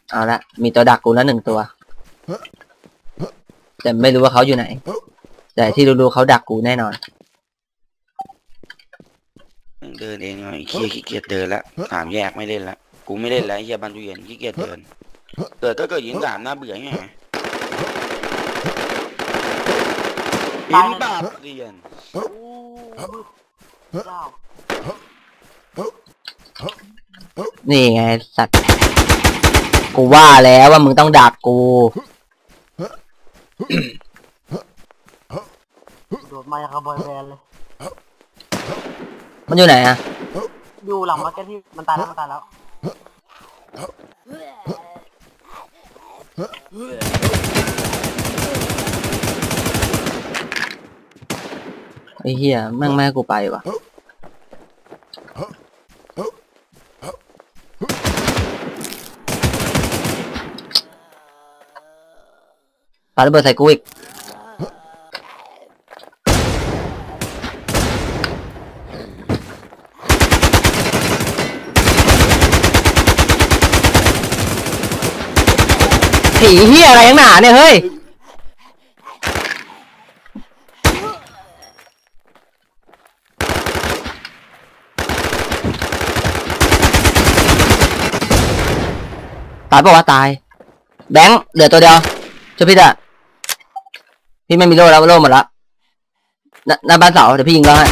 เอาละมีตัวดักกูแล้ว1 ตัวแต่ไม่รู้ว่าเขาอยู่ไหนแต่ที่รู้ๆเขาดักกูแน่นอนเดินเองเลยขี้เกียจเดินแล้ว3 แยกไม่เล่นแล้วกูไม่เล่นแล้วเฮียบันทุเย็นขี้เกียจเดินถ้าเกิดยิง3น่าเบื่อไงยิงบาปเรียนนี่ไงสัตว์กูว่าแล้วว่ามึงต้องดักกูโดดมาอย่างกับบอยแบนด์เลยมันอยู่ไหนอะอยู่หลังมาร์เก็ตที่มันตายแล้วไอ้เหี้ยแม่งไม่ให้กูไปวะปาระเบิดใส่กูอีกผีเหี้ยอะไรหนาเนี่ยเฮ้ยตายปะวะตายแบงค์เหลือตัวเดียวช่วยพี่อะพี่ไม่มีโล่แล้วโล่หมดละหน้าบ้านเสาเดี๋ยวพี่ยิงแล้วให้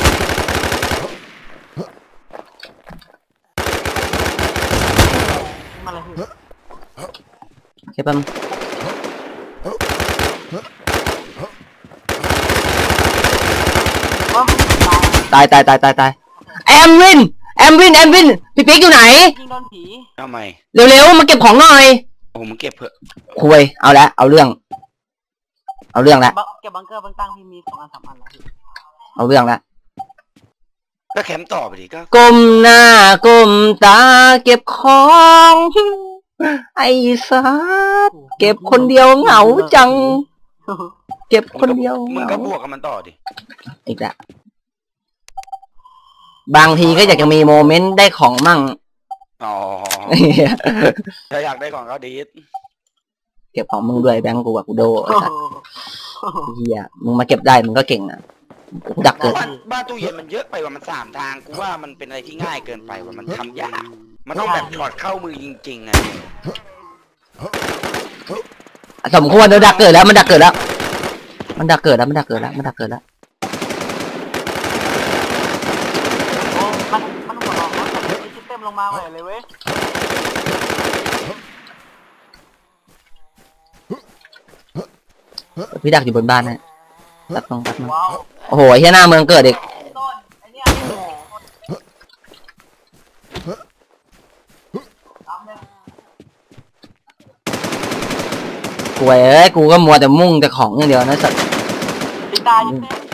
โอเคปั๊มตายแอมวินพี่ปิ๊กอยู่ไหนยิงโดนผีทำไมเร็วๆมาเก็บของหน่อยโอ้มึงเก็บเถอะคุยเอาละเอาเรื่องละเก็บบังเกอร์บังตั้งพี่มี2 อัน 3 อันแล้วเอาเรื่องละก็แคมป์ต่อไปดิก็ก้มหน้าก้มตาเก็บของไอ้สัสเก็บคนเดียวเหงาจังเก็บคนเดียวมึงก็บวกกับมันต่อดิอีกละบางทีก็อยากจะมีโมเมนต์ได้ของมั่งอ๋อถ้าอยากได้ของก็ดีเก็บของมึงด้วยแบงก์กูกับกูโดเฮียมึงมาเก็บได้มึงก็เก่งนะดักเกิดบ้านตู้เย็นมันเยอะไปว่ามัน3 ทางกูว่ามันเป็นอะไรที่ง่ายเกินไปว่ามันทำยากมันต้องแบบถอดเข้ามือจริงๆไงสมควรเดี๋ยวดักเกิดแล้วมันดักเกิดแล้วมันหัวเราคิดเต็มลงมาเลยเว้ยพี่ดักอยู่บนบ้านนะตัดตรงโอ้โหไอ้หน้าเมืองเกิดอีกกูเอ้ยกูก็มัวแต่มุ่งแต่ของอย่างเดียวนะสัตว์ตาย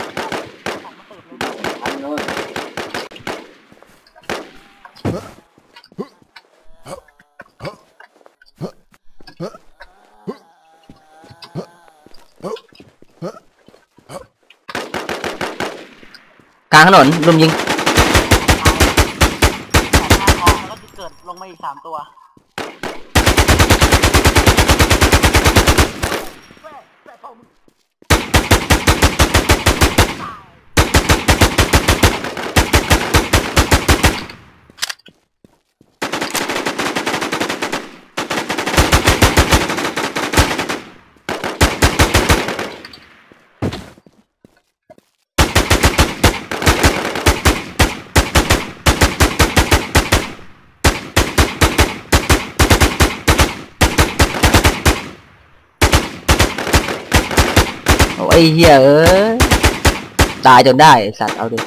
กลางถนนรุมยิงแล้วก็จะเกิดลงมาอีก3 ตัวไอ้เหี้ยเอ้ยตายจนได้สัตว์เอาดิ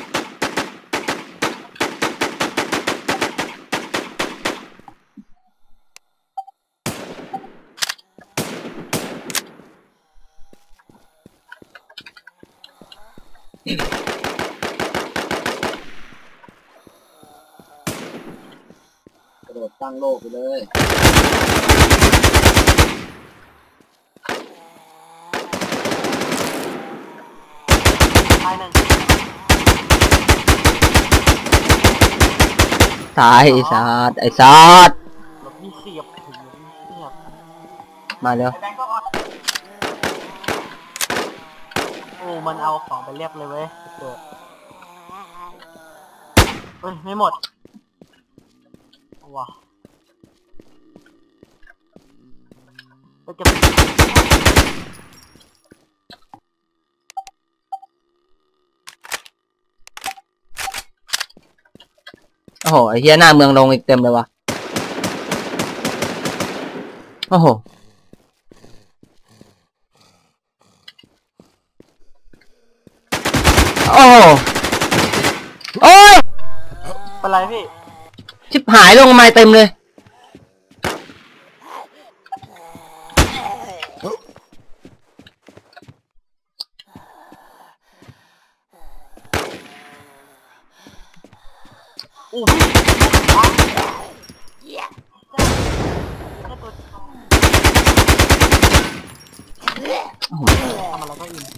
กระโดดตั้งโลกไปเลยตายไอ้สัตว์เงียบมาเร็วไอ้แบงค์ก็ออนโอ้มันเอาของไปเรียบเลยเว้ยเกิดเฮ้ยไม่หมดว้าไปเก็บโอ้โหไอ้เหี้ยหน้าเมืองลงอีกเต็มเลยวะโอ้โหโอ้โหโอ้ยเป็นไรพี่ชิบหายลงมาเต็มเลยโอ้พี่โอ้โหทำอะไรก็อิน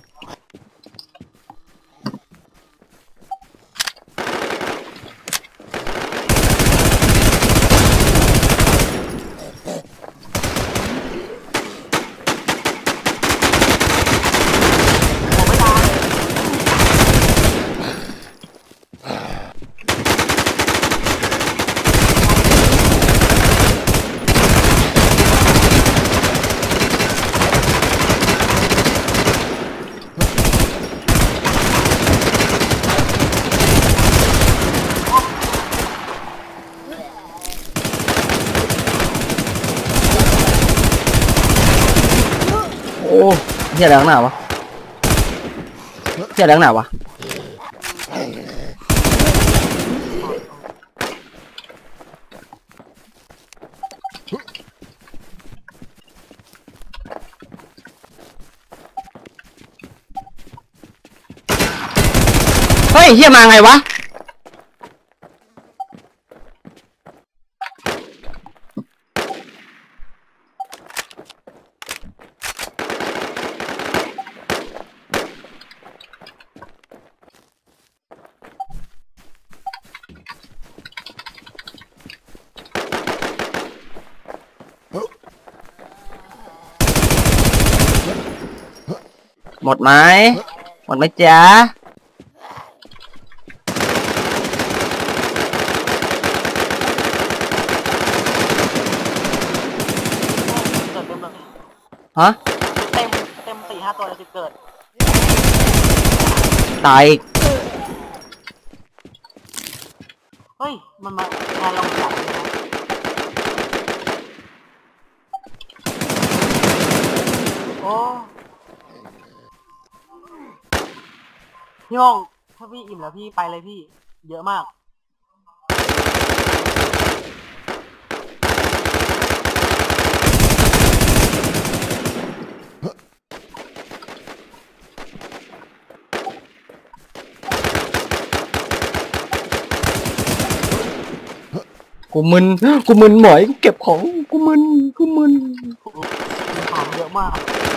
โอ้เหี้ยอะไรข้างหน้าวะเหี้ยอะไรข้างหน้าวะเฮ้ยเหี้ยมาไงวะหมดไหมหมดไหมจ๊ะเกิดเต็มเลยฮะเต็ม4-5 ตัวเลยที่เกิดตายอีกเฮ้ยมันมาแทนเราจับเลยนะโอ้พี่โมงถ้าพี่อิ่มแล้วพี่ไปเลยพี่เยอะมากกูมึนหมอยเก็บของกูมึนของเยอะมาก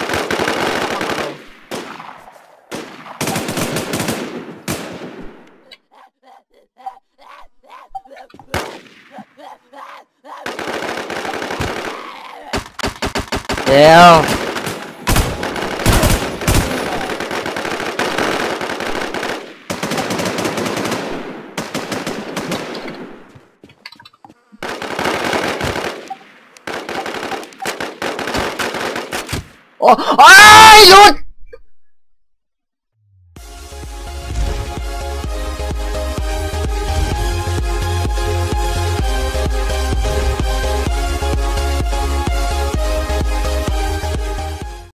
เดี๋ยวโอ้ยหลุด